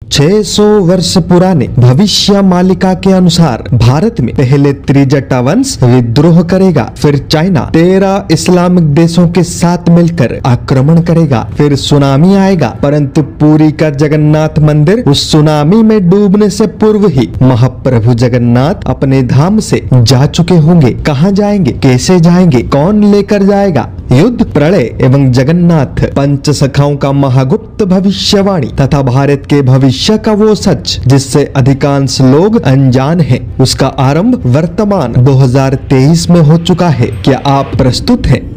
600 वर्ष पुराने भविष्य मालिका के अनुसार भारत में पहले त्रिजटा वंश विद्रोह करेगा, फिर चाइना 13 इस्लामिक देशों के साथ मिलकर आक्रमण करेगा, फिर सुनामी आएगा, परंतु पुरी का जगन्नाथ मंदिर उस सुनामी में डूबने से पूर्व ही महाप्रभु जगन्नाथ अपने धाम से जा चुके होंगे। कहाँ जाएंगे, कैसे जाएंगे, कौन लेकर जाएगा? युद्ध, प्रलय एवं जगन्नाथ, पंच सखाओं का महागुप्त भविष्यवाणी तथा भारत के भविष्य का वो सच जिससे अधिकांश लोग अनजान हैं, उसका आरंभ वर्तमान 2023 में हो चुका है। क्या आप प्रस्तुत हैं?